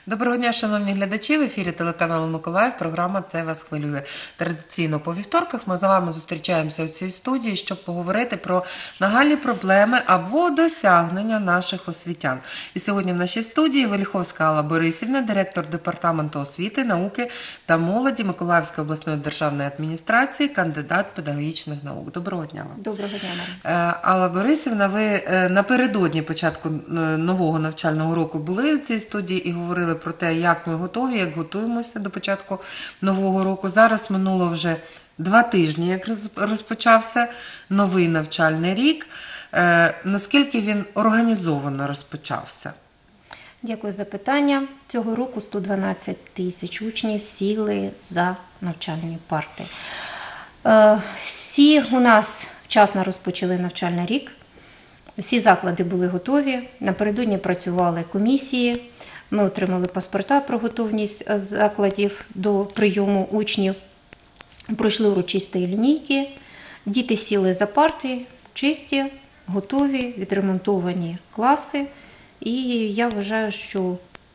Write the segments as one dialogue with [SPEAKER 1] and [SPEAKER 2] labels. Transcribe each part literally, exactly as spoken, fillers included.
[SPEAKER 1] Доброго дня, шановні глядачі! В ефірі телеканалу Миколаїв. Програма «Це вас хвилює». Традиційно по вівторках ми з вами зустрічаємося у цій студії, щоб поговорити про нагальні проблеми або досягнення наших освітян. І сьогодні в нашій студії Велиховська Алла Борисівна, директор Департаменту освіти, науки та молоді Миколаївської обласної державної адміністрації, кандидат педагогічних наук. Доброго дня вам.
[SPEAKER 2] Доброго дня, Марія.
[SPEAKER 1] Алла Борисівна, ви напередодні початку нового навчального року були у цій студії і говорили про те, як ми готові, як готуємося до початку нового року. Зараз минуло вже два тижні, як розпочався новий навчальний рік. Наскільки він організовано розпочався?
[SPEAKER 2] Дякую за питання. Цього року сто дванадцять тисяч учнів сіли за навчальні парти. Всі у нас вчасно розпочали навчальний рік. Всі заклади були готові. Напередодні працювали комісії. Ми отримали паспорта про готовність закладів до прийому учнів. Пройшли урочисті лінійки. Діти сіли за парти, чисті, готові, відремонтовані класи. І я вважаю, що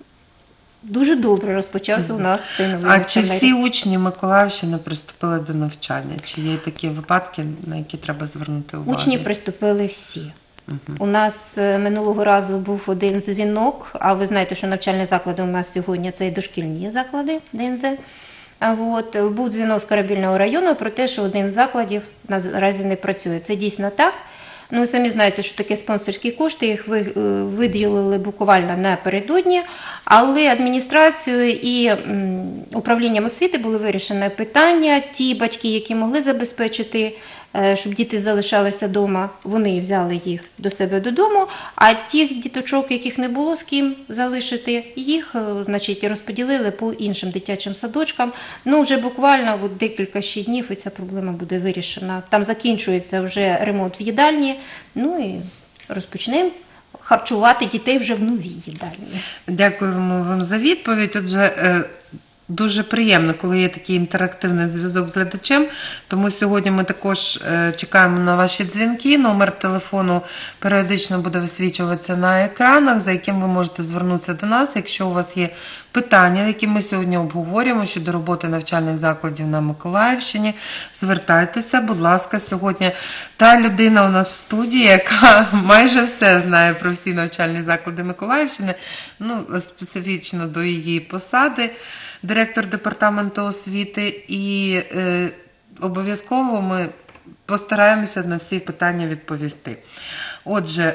[SPEAKER 2] дуже добре розпочався у нас цей новий навчальний рік.
[SPEAKER 1] А чи всі учні Миколаївщини приступили до навчання? Чи є такі випадки, на які треба звернути увагу?
[SPEAKER 2] Учні приступили всі. Угу. У нас минулого разу був один дзвінок, а ви знаєте, що навчальні заклади у нас сьогодні – це і дошкільні заклади Де ен зет. От, був дзвінок з Корабельного району про те, що один з закладів наразі не працює. Це дійсно так. Ну, ви самі знаєте, що таке спонсорські кошти, їх виділили буквально напередодні, але адміністрацією і управлінням освіти було вирішено питання. Ті батьки, які могли забезпечити, щоб діти залишалися вдома, вони взяли їх до себе додому, а тих діточок, яких не було з ким залишити, їх, значить, розподілили по іншим дитячим садочкам. Ну, вже буквально от декілька ще днів і ця проблема буде вирішена. Там закінчується вже ремонт в їдальні, ну і розпочнемо харчувати дітей вже в новій їдальні.
[SPEAKER 1] Дякуємо вам за відповідь. Отже, дуже приємно, коли є такий інтерактивний зв'язок з глядачем, тому сьогодні ми також чекаємо на ваші дзвінки. Номер телефону періодично буде висвічуватися на екранах, за яким ви можете звернутися до нас, якщо у вас є питання, які ми сьогодні обговорюємо щодо роботи навчальних закладів на Миколаївщині. Звертайтеся, будь ласка, сьогодні та людина у нас в студії, яка майже все знає про всі навчальні заклади Миколаївщини, ну, специфічно до її посади, директор департаменту освіти, і е, обов'язково ми постараємося на всі питання відповісти. Отже,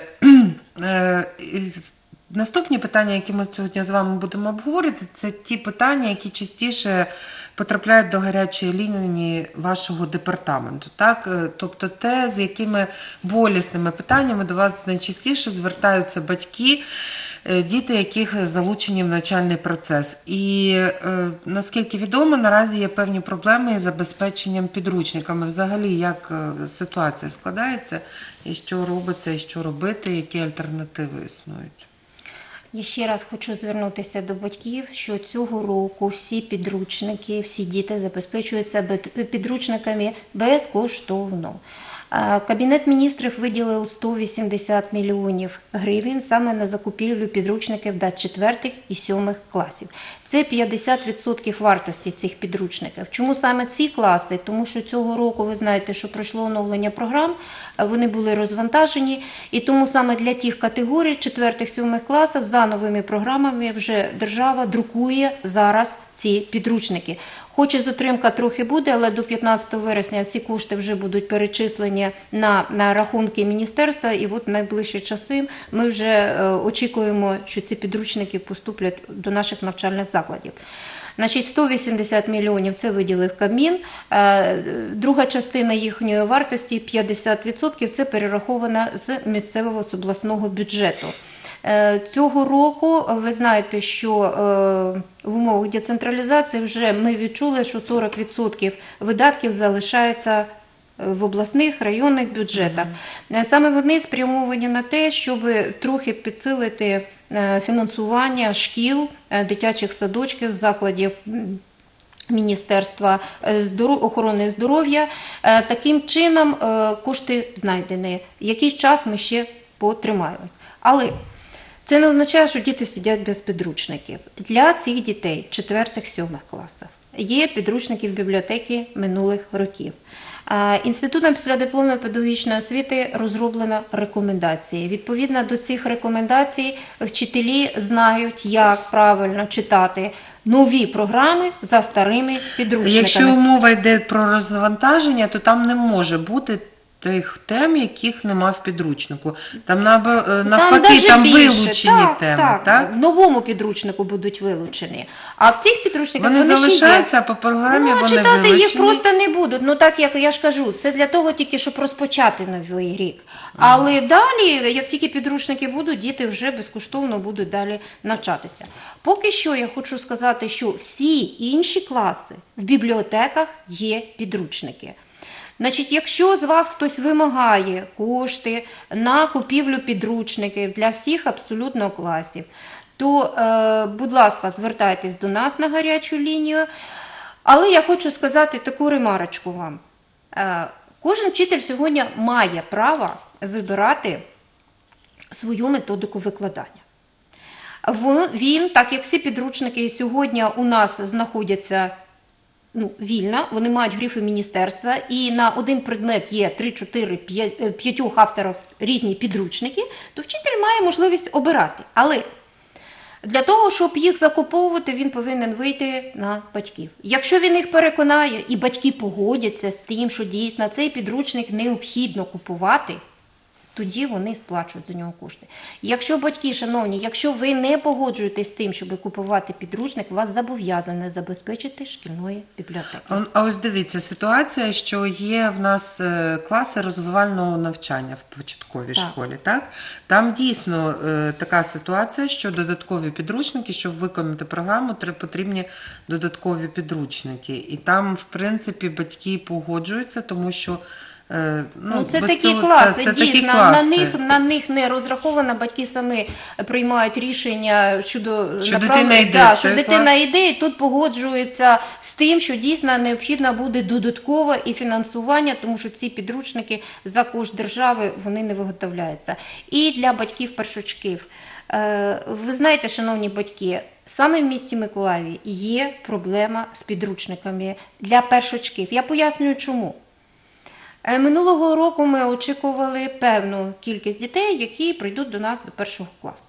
[SPEAKER 1] е, наступні питання, які ми сьогодні з вами будемо обговорити, це ті питання, які частіше потрапляють до гарячої лінії вашого департаменту. Так? Тобто те, з якими болісними питаннями до вас найчастіше звертаються батьки, діти, яких залучені в навчальний процес. І, е, наскільки відомо, наразі є певні проблеми із забезпеченням підручниками. Взагалі, як ситуація складається, і що робиться, і що робити, які альтернативи існують?
[SPEAKER 2] Я ще раз хочу звернутися до батьків, що цього року всі підручники, всі діти забезпечуються підручниками безкоштовно. Кабінет міністрів виділив сто вісімдесят мільйонів гривень саме на закупівлю підручників для четвертих і сьомих класів. Це п'ятдесят відсотків вартості цих підручників. Чому саме ці класи? Тому що цього року, ви знаєте, що пройшло оновлення програм, вони були розвантажені, і тому саме для тих категорій четвертих, сьомих класів за новими програмами вже держава друкує зараз ці підручники. Хоч і затримка трохи буде, але до п'ятнадцятого вересня всі кошти вже будуть перечислені на, на рахунки міністерства, і от в найближчі часи ми вже е, очікуємо, що ці підручники поступлять до наших навчальних закладів. Значить, сто вісімдесят мільйонів – це виділив Кабмін, е, друга частина їхньої вартості, п'ятдесят відсотків – це перерахована з місцевого, з обласного бюджету. Цього року ви знаєте, що в умовах децентралізації вже ми відчули, що сорок відсотків видатків залишається в обласних, районних бюджетах. Mm-hmm. Саме вони спрямовані на те, щоб трохи підсилити фінансування шкіл, дитячих садочків, закладів Міністерства охорони здоров'я. Таким чином кошти знайдені. Якийсь час ми ще потримаємось. Але Це не означає, що діти сидять без підручників. Для цих дітей четвертих-сьомих класах є підручники в бібліотеки минулих років. Е, Інститутом післядипломної педагогічної освіти розроблено рекомендації. Відповідно до цих рекомендацій вчителі знають, як правильно читати нові програми за старими підручниками.
[SPEAKER 1] Якщо мова йде про розвантаження, то там не може бути тих тем, яких нема в підручнику. Там наба- навпаки,
[SPEAKER 2] даже
[SPEAKER 1] там
[SPEAKER 2] більше.
[SPEAKER 1] вилучені
[SPEAKER 2] так,
[SPEAKER 1] теми,
[SPEAKER 2] так,
[SPEAKER 1] так?
[SPEAKER 2] В новому підручнику будуть вилучені. А в цих підручниках
[SPEAKER 1] Вони
[SPEAKER 2] вони ще є.
[SPEAKER 1] залишаються, а по програмі
[SPEAKER 2] Ну, а
[SPEAKER 1] вони
[SPEAKER 2] читати
[SPEAKER 1] вилучені.
[SPEAKER 2] їх просто не будуть. Ну, так, як я ж кажу, це для того тільки, щоб розпочати новий рік. Але далі, як тільки підручники будуть, діти вже безкоштовно будуть далі навчатися. Поки що я хочу сказати, що всі інші класи в бібліотеках є підручники. Значить, якщо з вас хтось вимагає кошти на купівлю підручників для всіх абсолютно класів, то, е, будь ласка, звертайтесь до нас на гарячу лінію. Але я хочу сказати таку ремарочку вам. Е, кожен вчитель сьогодні має право вибирати свою методику викладання. В- Він, так як всі підручники сьогодні у нас знаходяться ну, вільно, вони мають грифи міністерства, і на один предмет є три, чотири, п'ять авторів різні підручники, то вчитель має можливість обирати. Але для того, щоб їх закуповувати, він повинен вийти на батьків. Якщо він їх переконає, і батьки погодяться з тим, що дійсно цей підручник необхідно купувати, тоді вони сплачують за нього кошти. Якщо батьки, шановні, якщо ви не погоджуєтесь з тим, щоб купувати підручник, вас зобов'язані забезпечити шкільної бібліотеки.
[SPEAKER 1] А- А ось дивіться, ситуація, що є в нас е, класи розвивального навчання в початковій
[SPEAKER 2] Так.
[SPEAKER 1] школі, так? Там дійсно е, така ситуація, що додаткові підручники, щоб виконати програму, тре- потрібні додаткові підручники. І там, в принципі, батьки погоджуються, тому що е, ну,
[SPEAKER 2] Ну, це
[SPEAKER 1] без
[SPEAKER 2] такі
[SPEAKER 1] цього-
[SPEAKER 2] класи,
[SPEAKER 1] та- це такі
[SPEAKER 2] дійсно,
[SPEAKER 1] класи.
[SPEAKER 2] на них, на них не розраховано, батьки самі приймають рішення щодо
[SPEAKER 1] Що
[SPEAKER 2] направ-
[SPEAKER 1] дитина йде
[SPEAKER 2] да,
[SPEAKER 1] в
[SPEAKER 2] що
[SPEAKER 1] цей
[SPEAKER 2] дитина
[SPEAKER 1] клас.
[SPEAKER 2] йде, і тут погоджується з тим, що дійсно необхідно буде додаткове і фінансування, тому що ці підручники за кошт держави, вони не виготовляються. І для батьків-першачків. Е, Ви знаєте, шановні батьки, саме в місті Миколаєві є проблема з підручниками для першачків. Я пояснюю, чому. Е, Минулого року ми очікували певну кількість дітей, які прийдуть до нас до першого класу.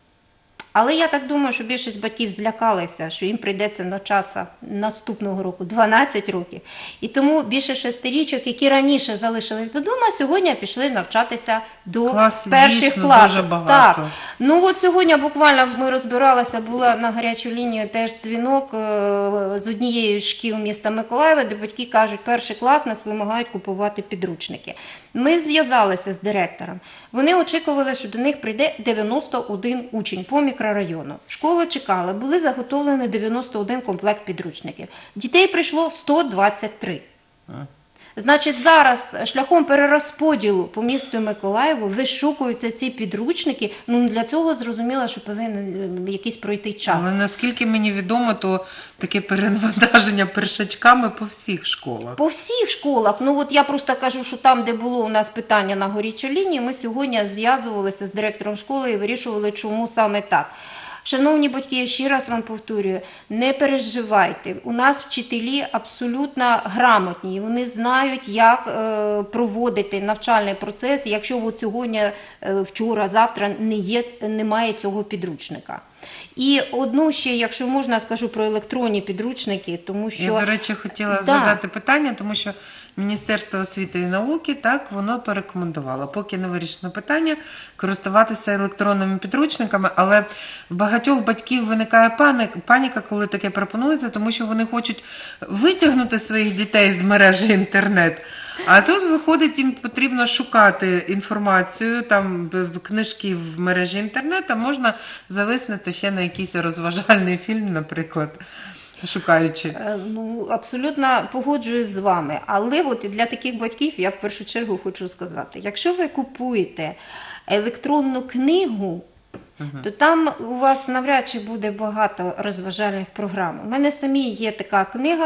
[SPEAKER 2] Але я так думаю, що більшість батьків злякалися, що їм прийдеться навчатися наступного року дванадцять років. І тому більше шестирічок, які раніше залишились вдома, сьогодні пішли навчатися до
[SPEAKER 1] Класи
[SPEAKER 2] перших
[SPEAKER 1] дійсно
[SPEAKER 2] класів.
[SPEAKER 1] дуже багато.
[SPEAKER 2] Так. Ну от сьогодні буквально ми розбиралися, була на гарячу лінію теж дзвінок е, з однієї з шкіл міста Миколаєва, де батьки кажуть, перший клас нас вимагають купувати підручники. Ми зв'язалися з директором. Вони очікували, що до них прийде дев'яносто один учень по мікрорайону. Школа чекала, були заготовлені дев'яносто один комплект підручників. Дітей прийшло сто двадцять три. Значить, зараз шляхом перерозподілу по місту Миколаєву вишукуються ці підручники. Ну, для цього зрозуміло, що повинен е, якийсь пройти час.
[SPEAKER 1] Але наскільки мені відомо, то таке перенавантаження першачками по всіх школах.
[SPEAKER 2] По всіх школах, ну от я просто кажу, що там, де було у нас питання на горячій лінії, ми сьогодні зв'язувалися з директором школи і вирішували, чому саме так. Шановні батьки, я ще раз вам повторюю, не переживайте. У нас вчителі абсолютно грамотні, вони знають, як е, проводити навчальний процес, якщо от сьогодні, е, вчора, завтра не є, немає цього підручника. І одну ще, якщо можна, скажу про електронні підручники, тому що...
[SPEAKER 1] Я, до речі, хотіла
[SPEAKER 2] Да.
[SPEAKER 1] задати питання, тому що Міністерство освіти і науки, так, воно порекомендувало, поки не вирішено питання, користуватися електронними підручниками, але в багатьох батьків виникає паник, паніка, коли таке пропонується, тому що вони хочуть витягнути своїх дітей з мережі інтернет. А тут, виходить, їм потрібно шукати інформацію, там б- книжки в мережі інтернет, а можна зависнути ще на якийсь розважальний фільм, наприклад, шукаючи.
[SPEAKER 2] Е, Ну, абсолютно погоджуюсь з вами. Але от для таких батьків я в першу чергу хочу сказати, якщо ви купуєте електронну книгу, то там у вас навряд чи буде багато розважальних програм. У мене самі є така книга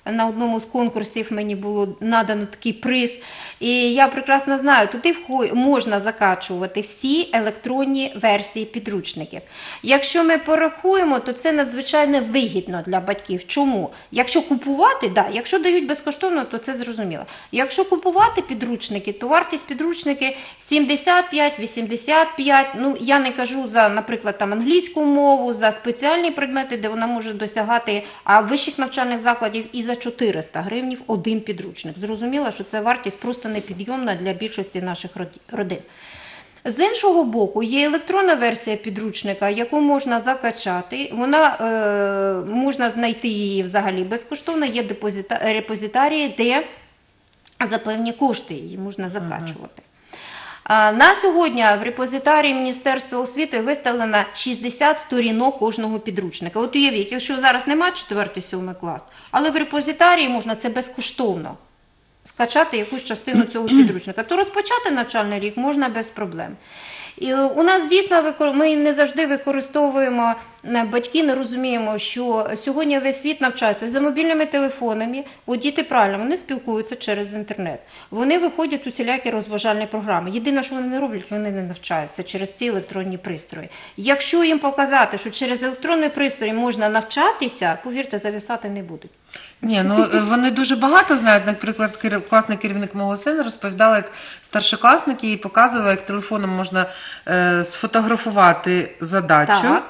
[SPEAKER 2] На одному з конкурсів мені було надано такий приз. І я прекрасно знаю, туди вхо- можна закачувати всі електронні версії підручників. Якщо ми порахуємо, то це надзвичайно вигідно для батьків. Чому? Якщо купувати, да, якщо дають безкоштовно, то це зрозуміло. Якщо купувати підручники, то вартість підручники сімдесят п'ять - вісімдесят п'ять. Ну, я не кажу за, наприклад, там англійську мову, за спеціальні предмети, де вона може досягати а вищих навчальних закладів і за чотириста гривнів один підручник. Зрозуміло, що це вартість просто непідйомна для більшості наших роді- родин. З іншого боку, є електронна версія підручника, яку можна закачати. Вона е, можна знайти її взагалі безкоштовно. Є депозита, репозитарії, де за певні кошти її можна закачувати. А на сьогодні в репозитарії Міністерства освіти виставлено шістдесят сторінок кожного підручника. От уявіть, якщо зараз немає четвертий-сьомий клас, але в репозитарії можна це безкоштовно скачати якусь частину цього підручника, то розпочати навчальний рік можна без проблем. І у нас дійсно викор- ми не завжди використовуємо, е, батьки не розуміємо, що сьогодні весь світ навчається за мобільними телефонами. От діти правильно, вони спілкуються через інтернет. Вони виходять у всілякі розважальні програми. Єдине, що вони не роблять, вони не навчаються через ці електронні пристрої. Якщо їм показати, що через електронні пристрої можна навчатися, повірте, зависати не будуть.
[SPEAKER 1] Ні, ну е, вони дуже багато знають. Наприклад, кер- класний керівник мого сина розповідала, як старшокласники їй показували, як телефоном можна е, сфотографувати задачу,
[SPEAKER 2] Так.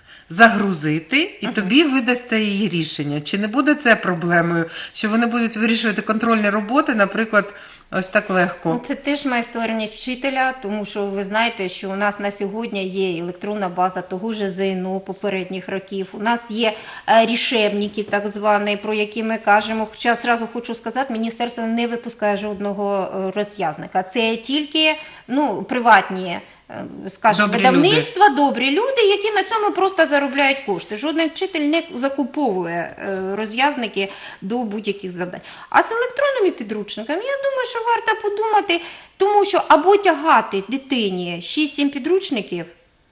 [SPEAKER 1] загрузити, і тобі видасться її рішення. Чи не буде це проблемою, що вони будуть вирішувати контрольні роботи, наприклад, ось так легко?
[SPEAKER 2] Це теж майстерність вчителя, тому що ви знаєте, що у нас на сьогодні є електронна база того ж ЗНО попередніх років. У нас є е, рішебники, так звані, про які ми кажемо. Хоча зразу хочу сказати, міністерство не випускає жодного е, роз'язника. Це тільки ну, приватні, е, скажімо,
[SPEAKER 1] Добрі
[SPEAKER 2] видавництва, добрі люди, які на цьому просто заробляють кошти. Жоден вчитель не закуповує е, розв'язники до будь-яких завдань. А з електронними підручниками, я думаю, що варто подумати, тому що або тягати дитині шість-сім підручників,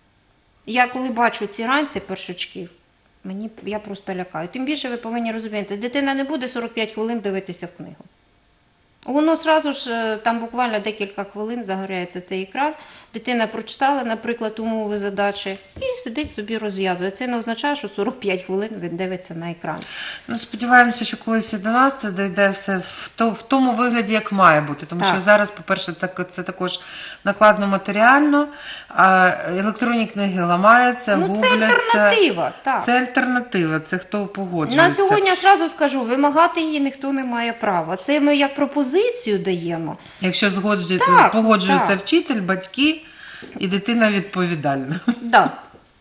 [SPEAKER 2] я коли бачу ці ранці першачків, мені, я просто лякаю. Тим більше ви повинні розуміти, дитина не буде сорок п'ять хвилин дивитися в книгу. Воно одразу ж, е, там буквально декілька хвилин загоряється цей екран, дитина прочитала, наприклад, умови задачі і сидить собі розв'язує. Це не означає, що сорок п'ять хвилин він дивиться на екран.
[SPEAKER 1] Ну, сподіваємося, що колись і до нас це дійде все в, то, в тому вигляді, як має бути. Тому
[SPEAKER 2] Так.
[SPEAKER 1] що зараз, по-перше, так, це також накладно матеріально, а електронні книги ламаються,
[SPEAKER 2] Ну, це
[SPEAKER 1] губляться.
[SPEAKER 2] альтернатива, так.
[SPEAKER 1] Це альтернатива, це хто погоджується.
[SPEAKER 2] На сьогодні, я зразу скажу, вимагати її ніхто не має права. Це ми як пропозицію даємо.
[SPEAKER 1] Якщо згоджується,
[SPEAKER 2] Так,
[SPEAKER 1] погоджується
[SPEAKER 2] так.
[SPEAKER 1] вчитель, батьки і дитина відповідальна.
[SPEAKER 2] Да.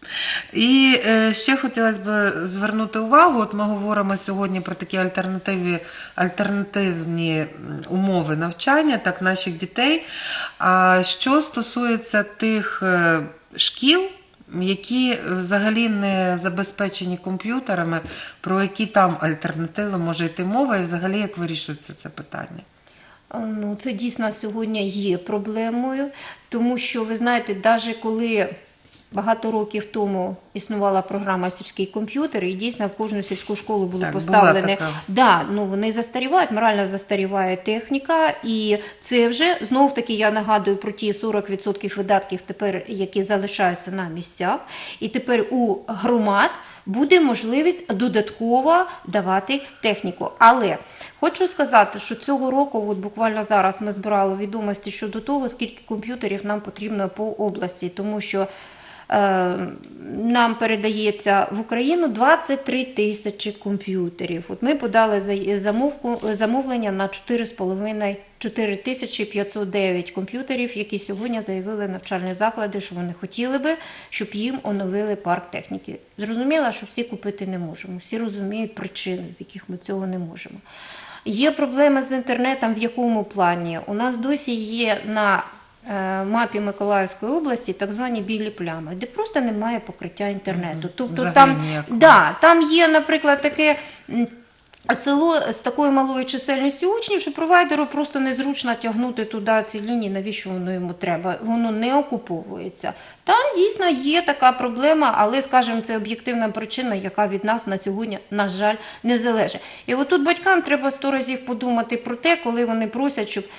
[SPEAKER 1] І е, ще хотілося б звернути увагу, от ми говоримо сьогодні про такі альтернативні, альтернативні м, умови навчання так, наших дітей. А що стосується тих е, шкіл, які взагалі не забезпечені комп'ютерами, про які там альтернативи може йти мова, і взагалі як вирішується це питання?
[SPEAKER 2] Ну, це дійсно сьогодні є проблемою, тому що, ви знаєте, навіть коли багато років тому існувала програма «Сільський комп'ютер», і дійсно в кожну сільську школу були
[SPEAKER 1] Так, була
[SPEAKER 2] поставлені.
[SPEAKER 1] така.
[SPEAKER 2] Да, ну, вони застарівають, морально застаріває техніка, і це вже, знов таки, я нагадую про ті сорок відсотків видатків, тепер, які залишаються на місцях, і тепер у громад буде можливість додатково давати техніку. Але хочу сказати, що цього року, от буквально зараз ми збирали відомості щодо того, скільки комп'ютерів нам потрібно по області, тому що е, нам передається в Україну двадцять три тисячі комп'ютерів. От ми подали за- замовку, замовлення на чотири з половиною чотири тисячі п'ятсот дев'ять комп'ютерів, які сьогодні заявили навчальні заклади, що вони хотіли би, щоб їм оновили парк техніки. Зрозуміло, що всі купити не можемо. Всі розуміють причини, з яких ми цього не можемо. Є проблеми з інтернетом в якому плані? У нас досі є на е, мапі Миколаївської області так звані білі плями, де просто немає покриття інтернету. Тобто
[SPEAKER 1] Взагалі
[SPEAKER 2] там,
[SPEAKER 1] ніякого.
[SPEAKER 2] да, там є, наприклад, таке м, село з такою малою чисельністю учнів, що провайдеру просто незручно тягнути туди ці лінії, навіщо воно йому треба, воно не окуповується. Там дійсно є така проблема, але, скажімо, це об'єктивна причина, яка від нас на сьогодні, на жаль, не залежить. І отут батькам треба сто разів подумати про те, коли вони просять, щоб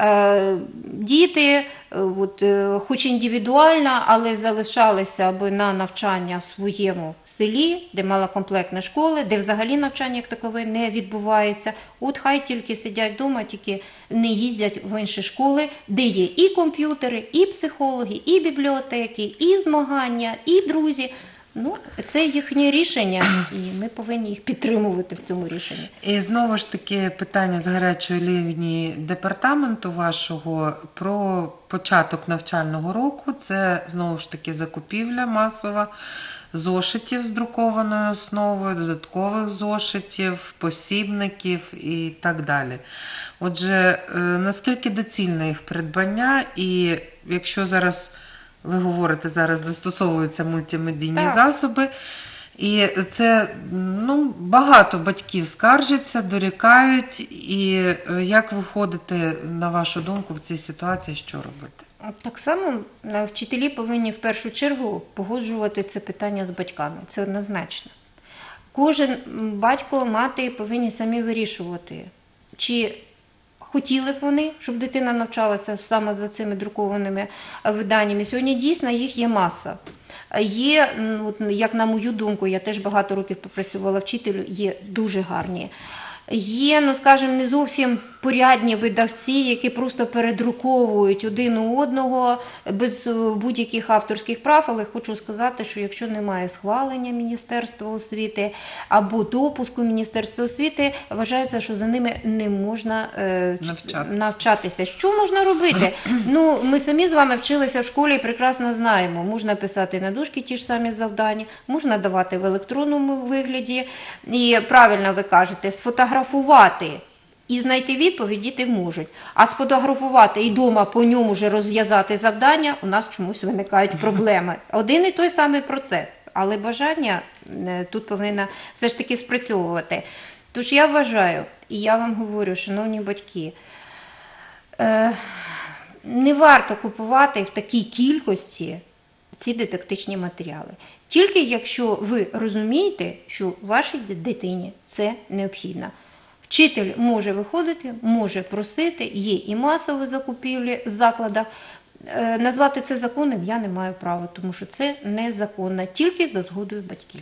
[SPEAKER 2] е, діти, е, от, е, хоч індивідуально, але залишалися аби на навчання в своєму селі, де малокомплектні школи, де взагалі навчання як такове не відбувається. От хай тільки сидять вдома, тільки не їздять в інші школи, де є і комп'ютери, і психологи, і бібліотеки, і змагання, і друзі. Ну, це їхнє рішення, і ми повинні їх підтримувати в цьому рішенні.
[SPEAKER 1] І знову ж таки питання з гарячої лінії департаменту вашого про початок навчального року. Це знову ж таки закупівля масова зошитів з друкованою основою, додаткових зошитів, посібників і так далі. Отже, наскільки доцільне їх придбання, і якщо зараз ви говорите, зараз застосовуються мультимедійні
[SPEAKER 2] Так.
[SPEAKER 1] засоби, і це, ну, багато батьків скаржаться, дорікають, і як виходити, на вашу думку, в цій ситуації, що робити?
[SPEAKER 2] Так само е, вчителі повинні в першу чергу погоджувати це питання з батьками. Це однозначно. Кожен м, батько, мати повинні самі вирішувати, чи хотіли б вони, щоб дитина навчалася саме за цими друкованими е, виданнями. Сьогодні дійсно їх є маса. Є, м, от, як на мою думку, я теж багато років попрацювала вчителю, є дуже гарні. Є, ну скажімо, не зовсім порядні видавці, які просто передруковують один у одного без будь-яких авторських прав, але хочу сказати, що якщо немає схвалення Міністерства освіти або допуску Міністерства освіти, вважається, що за ними не можна е,
[SPEAKER 1] Навчатися.
[SPEAKER 2] навчатися. Що можна робити? Ну, ми самі з вами вчилися в школі і прекрасно знаємо. Можна писати на дошки ті ж самі завдання, можна давати в електронному вигляді. І правильно ви кажете, сфотографувати і знайти відповідь діти можуть. А сфотографувати і вдома по ньому вже розв'язати завдання, у нас чомусь виникають проблеми. Один і той самий процес, але бажання е, тут повинно все ж таки спрацьовувати. Тож я вважаю, і я вам говорю, шановні батьки, е, не варто купувати в такій кількості ці дидактичні матеріали. Тільки якщо ви розумієте, що вашій дитині це необхідно. Вчитель може виходити, може просити, є і масові закупівлі в закладах. Е, Назвати це законним я не маю права, тому що це незаконно, тільки за згодою батьків.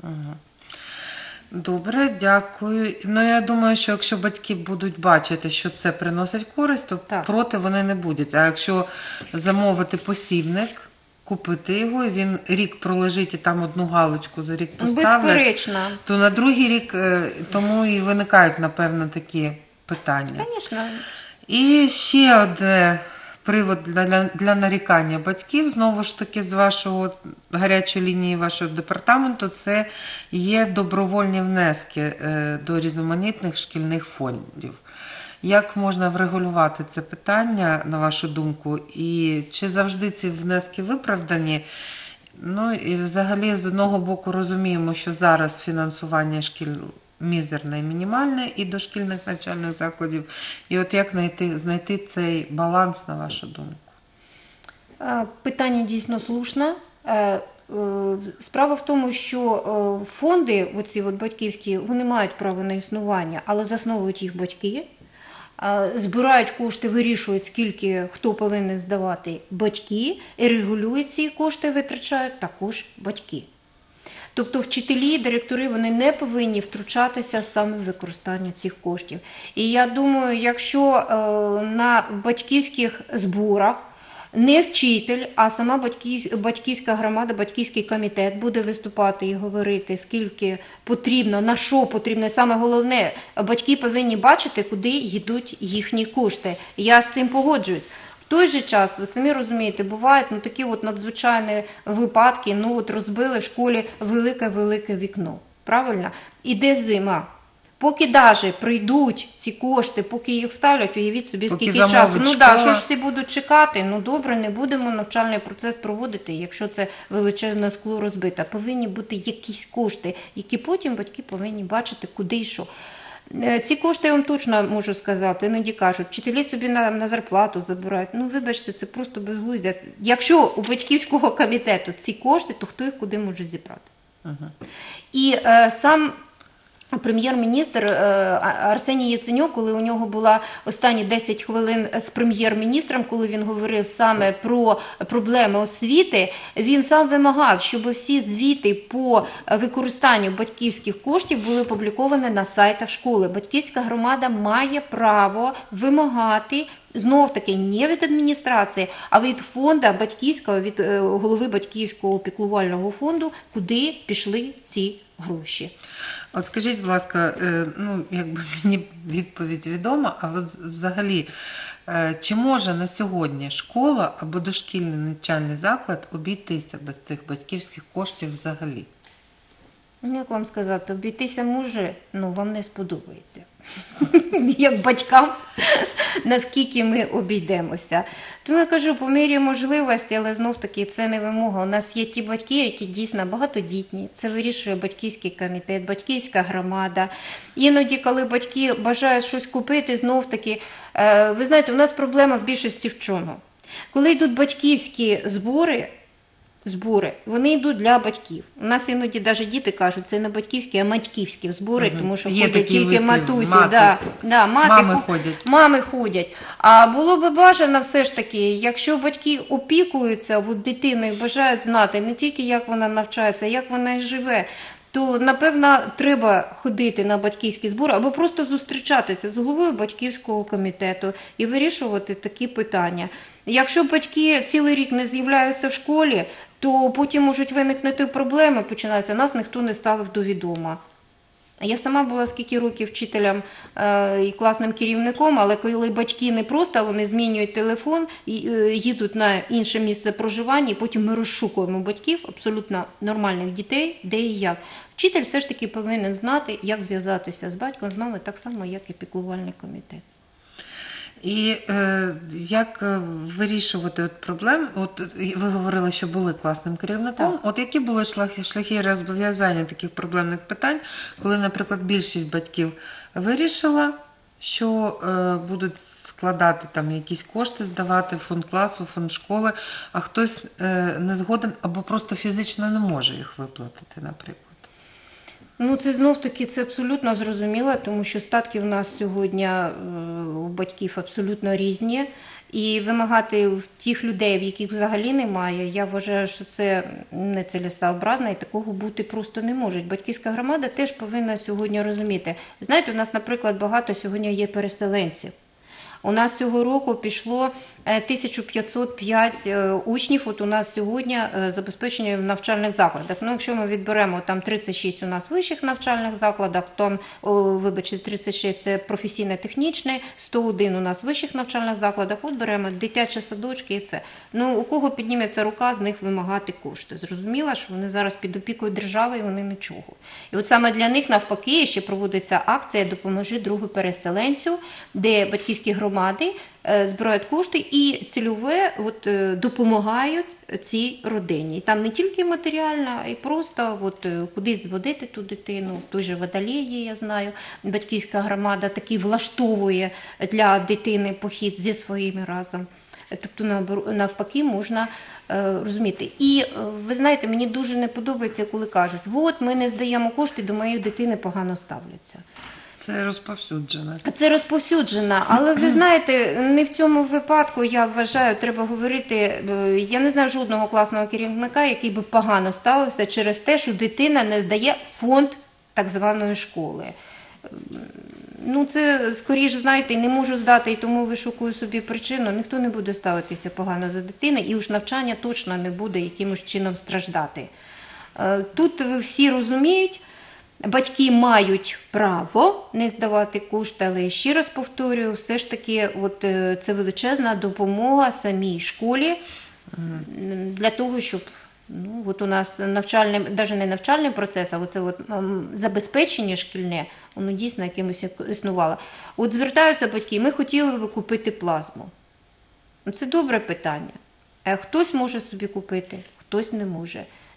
[SPEAKER 1] Добре, дякую. Ну, я думаю, що якщо батьки будуть бачити, що це приносить користь, то
[SPEAKER 2] Так.
[SPEAKER 1] проти вони не будуть. А якщо замовити посібник, купити його, і він рік пролежить і там одну галочку за рік поставлять,
[SPEAKER 2] Безперечно.
[SPEAKER 1] то на другий рік е, тому і виникають, напевно, такі питання.
[SPEAKER 2] Звісно.
[SPEAKER 1] І ще один привод для, для, для нарікання батьків, знову ж таки, з вашого гарячої лінії вашого департаменту, це є добровольні внески е, до різноманітних шкільних фондів. Як можна врегулювати це питання, на вашу думку, і чи завжди ці внески виправдані? Ну і взагалі, з одного боку, розуміємо, що зараз фінансування шкіл мізерне і мінімальне і дошкільних навчальних закладів. І от як знайти, знайти цей баланс, на вашу думку?
[SPEAKER 2] Е, Питання дійсно слушне. Е, е, Справа в тому, що е, фонди, оці от батьківські, вони мають право на існування, але засновують їх батьки. Е, Збирають кошти, вирішують, скільки хто повинен здавати батьки, і регулюють ці кошти, витрачають також батьки. Тобто вчителі, директори, вони не повинні втручатися саме в використання цих коштів. І я думаю, якщо е, на батьківських зборах не вчитель, а сама батьків, батьківська громада, батьківський комітет буде виступати і говорити, скільки потрібно, на що потрібно. Саме головне, батьки повинні бачити, куди йдуть їхні кошти. Я з цим погоджуюсь. В той же час, ви самі розумієте, бувають ну, такі от надзвичайні випадки, ну от розбили в школі велике-велике вікно, правильно? Іде зима. Поки даже прийдуть ці кошти, поки їх ставлять, уявіть собі,
[SPEAKER 1] Поки
[SPEAKER 2] скільки
[SPEAKER 1] замовить
[SPEAKER 2] часу. Ну
[SPEAKER 1] школа.
[SPEAKER 2] да, що ж всі будуть чекати? Ну добре, не будемо навчальний процес проводити, якщо це величезне скло розбите. Повинні бути якісь кошти, які потім батьки повинні бачити, куди і що. Е, Ці кошти, я вам точно можу сказати, іноді кажуть, вчителі собі на, на зарплату забирають. Ну, вибачте, це просто безглуздя. Якщо у батьківського комітету ці кошти, то хто їх куди може зібрати?
[SPEAKER 1] Ага.
[SPEAKER 2] І е, сам прем'єр-міністр е, Арсеній Яценюк, коли у нього була останні десять хвилин з прем'єр-міністром, коли він говорив саме про проблеми освіти, він сам вимагав, щоб всі звіти по використанню батьківських коштів були опубліковані на сайтах школи. Батьківська громада має право вимагати, знов таки, не від адміністрації, а від фонду батьківського, від е, голови батьківського піклувального фонду, куди пішли ці гроші.
[SPEAKER 1] От скажіть, будь ласка, е, ну, якби мені відповідь відома, а от взагалі, е, чи може на сьогодні школа або дошкільний навчальний заклад обійтися без цих батьківських коштів взагалі?
[SPEAKER 2] Ну, як вам сказати, обійтися може, ну, вам не сподобається. Як батькам, наскільки ми обійдемося. Тому я кажу, по мірі можливості, але знов-таки це не вимога. У нас є ті батьки, які дійсно багатодітні. Це вирішує батьківський комітет, батьківська громада. Іноді, коли батьки бажають щось купити, знов-таки, ви знаєте, у нас проблема в більшості в чому? Коли йдуть батьківські збори, Збори, вони йдуть для батьків. У нас іноді навіть діти кажуть, це не батьківські, а матьківські збори,
[SPEAKER 1] Угу.
[SPEAKER 2] тому що
[SPEAKER 1] Є
[SPEAKER 2] ходять
[SPEAKER 1] такий
[SPEAKER 2] тільки
[SPEAKER 1] вислів,
[SPEAKER 2] матусі.
[SPEAKER 1] мати.
[SPEAKER 2] Да, да, мати,
[SPEAKER 1] Мами
[SPEAKER 2] ху-
[SPEAKER 1] ходять.
[SPEAKER 2] Мами ходять. А було би бажано все ж таки, якщо батьки опікуються от, дитиною, бажають знати не тільки як вона навчається, а як вона живе, то, напевно, треба ходити на батьківські збори або просто зустрічатися з головою батьківського комітету і вирішувати такі питання. Якщо батьки цілий рік не з'являються в школі, то потім можуть виникнути проблеми, починаються, нас ніхто не ставив до відома. Я сама була скільки років вчителем е, і класним керівником, але коли батьки не просто, вони змінюють телефон, і, е, їдуть на інше місце проживання, і потім ми розшукуємо батьків, абсолютно нормальних дітей, де і як. Вчитель все ж таки повинен знати, як зв'язатися з батьком, з мамою, так само, як і піклувальний комітет.
[SPEAKER 1] І е, як е, вирішувати от проблем? От ви говорили, що були класним керівником.
[SPEAKER 2] Так.
[SPEAKER 1] От які були шляхи, шляхи розв'язання таких проблемних питань, коли, наприклад, більшість батьків вирішила, що е, будуть складати там якісь кошти, здавати в фонд класу, в фонд школи, а хтось е, не згоден або просто фізично не може їх виплатити, наприклад.
[SPEAKER 2] Ну, це знов-таки, це абсолютно зрозуміло, тому що статки в нас сьогодні е, у батьків абсолютно різні. І вимагати в тих людей, в яких взагалі немає, я вважаю, що це нецілесообразно і такого бути просто не може. Батьківська громада теж повинна сьогодні розуміти. Знаєте, у нас, наприклад, багато сьогодні є переселенців. У нас цього року пішло тисяча п'ятсот п'ять учнів, от у нас сьогодні забезпечені в навчальних закладах. Ну, якщо ми відберемо там тридцять шість у нас вищих навчальних закладах, то, вибачте, тридцять шість це професійно-технічний, сто один у нас вищих навчальних закладах, от беремо дитячі садочки і це. Ну, у кого підніметься рука, з них вимагати кошти. Зрозуміло, що вони зараз під опікою держави і вони нічого. І от саме для них навпаки ще проводиться акція «Допоможи другу переселенцю», де батьківські громади збирають кошти і цільове от, допомагають цій родині. І там не тільки матеріально, а й просто от, кудись зводити ту дитину. В той же Водолії, я знаю, батьківська громада таки влаштовує для дитини похід зі своїми разом. Тобто навпаки можна е, розуміти. І ви знаєте, мені дуже не подобається, коли кажуть, от ми не здаємо кошти, до моєї дитини погано ставляться.
[SPEAKER 1] Це розповсюджено.
[SPEAKER 2] Це розповсюджено, але ви знаєте, не в цьому випадку, я вважаю, треба говорити, я не знаю жодного класного керівника, який би погано ставився через те, що дитина не здає фонд так званої школи. Ну, це, скоріш, знаєте, не можу здати, і тому вишукую собі причину. Ніхто не буде ставитися погано за дитину, і уж навчання точно не буде якимось чином страждати. Тут всі розуміють, батьки мають право не здавати кошти, але ще раз повторюю, все ж таки от, це величезна допомога самій школі для того, щоб ну, от у нас навчальний, навіть не навчальний процес, а оце от, забезпечення шкільне, воно дійсно якимось існувало. От звертаються батьки, ми хотіли би купити плазму. Це добре питання. Хтось може собі купити, хтось не може.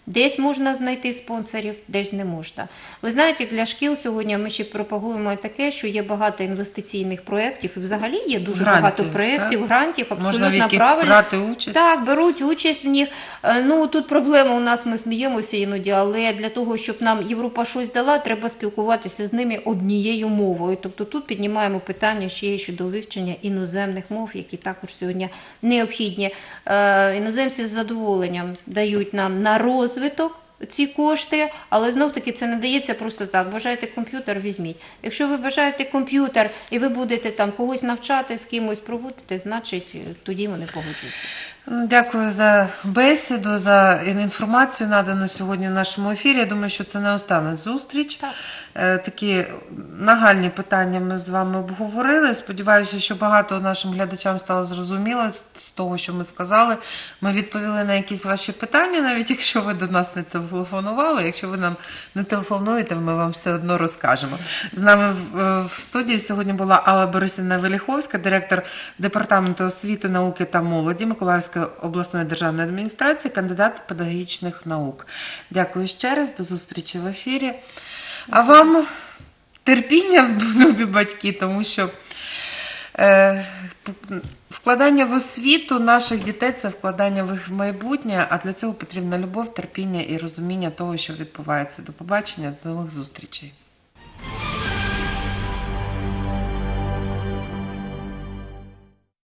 [SPEAKER 2] Десь можна знайти спонсорів, десь не можна. Ви знаєте, для шкіл сьогодні ми ще пропагуємо таке, що є багато інвестиційних проєктів, і взагалі є дуже
[SPEAKER 1] Грантів,
[SPEAKER 2] багато проєктів,
[SPEAKER 1] так?
[SPEAKER 2] грантів,
[SPEAKER 1] Можна в
[SPEAKER 2] абсолютно
[SPEAKER 1] яких
[SPEAKER 2] правильно.
[SPEAKER 1] брати участь?
[SPEAKER 2] Так, беруть участь в них. Е, Ну, тут проблема у нас, ми сміємося іноді, але для того, щоб нам Європа щось дала, треба спілкуватися з ними однією мовою. Тобто тут піднімаємо питання ще й щодо вивчення іноземних мов, які також сьогодні необхідні. Е, Іноземці з задоволенням дають нам на розвиток ці кошти, але знов-таки це не дається просто так. Бажаєте комп'ютер, візьміть. Якщо ви бажаєте комп'ютер і ви будете там когось навчати, з кимось проводити, значить тоді вони погоджуються.
[SPEAKER 1] Дякую за бесіду, за інформацію, надану сьогодні в нашому ефірі. Я думаю, що це не остання зустріч.
[SPEAKER 2] Так.
[SPEAKER 1] Е, Такі нагальні питання ми з вами обговорили. Сподіваюся, що багато нашим глядачам стало зрозуміло з того, що ми сказали. Ми відповіли на якісь ваші питання, навіть якщо ви до нас не телефонували. Якщо ви нам не телефонуєте, ми вам все одно розкажемо. З нами в- в студії сьогодні була Алла Борисівна Веліховська, директор Департаменту освіти, науки та молоді Миколаївської обласної державної адміністрації, кандидат педагогічних наук. Дякую ще раз, до зустрічі в ефірі. А вам терпіння, любі батьки, тому що е, вкладання в освіту наших дітей – це вкладання в їх майбутнє, а для цього потрібна любов, терпіння і розуміння того, що відбувається. До побачення, до нових зустрічей.